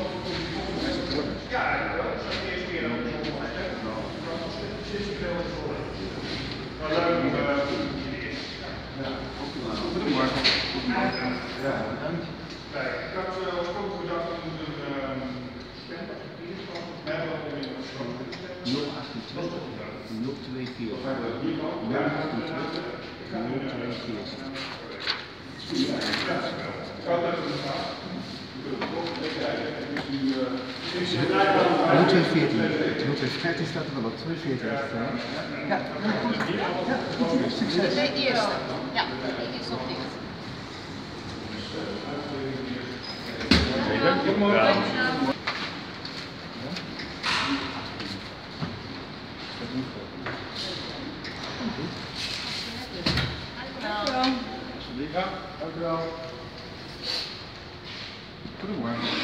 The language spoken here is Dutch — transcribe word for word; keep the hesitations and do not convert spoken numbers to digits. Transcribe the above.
Ja, dat is de eerste keer dat ik zo opgesteld heb. Dat was zestig kilometer voor. Nou, leuk om ja. Goedemorgen. Ja, bedankt. Kijk, ik had oorspronkelijk gedacht dat we een hebben om in de nul achtentwintig, nul tweeënveertig, nul achtentwintig, nul tweeënveertig. nul tweeënveertig, nul tweeënveertig staat er wel op, tweeënveertig is het. Ja, goed. Succes. De eerste. Ja, die is nog dicht. Goedemorgen. Dankjewel. Ja, dankjewel. Goedemorgen.